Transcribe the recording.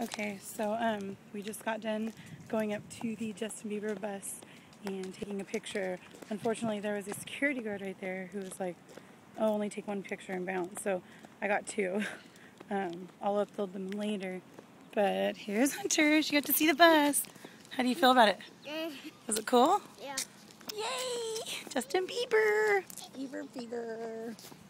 Okay, so we just got done going up to the Justin Bieber bus and taking a picture. Unfortunately, there was a security guard right there who was like, "Oh, only take one picture and bounce." So I got two. I'll upload them later. But here's Hunter. She got to see the bus. How do you feel about it? Was it cool? Yeah. Yay! Justin Bieber. Bieber.